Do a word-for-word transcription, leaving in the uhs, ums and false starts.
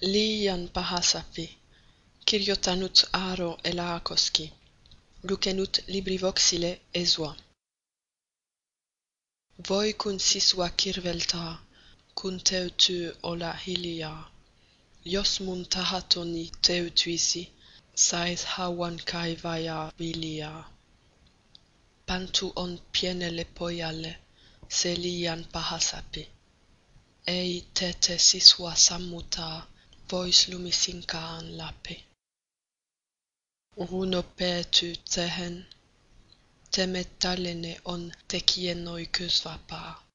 Liian pahasapi. Kirjoittanut Aaro Elakoski. Lukenut LibriVoxille Esua. Voi kun sisua kirveltää, kun täytyy olla hiljaa. Jos mun tahatoni täytyisi, sais hauan kaivajaa viljaa. Pantu on pienelle pojalle, se liian pahasapi. Ei tätä sisua sammuttaa, vois lumisinkaan läpi. Runo päätyy tähän. Tämä tällainen on tekijänoikeusvapaa.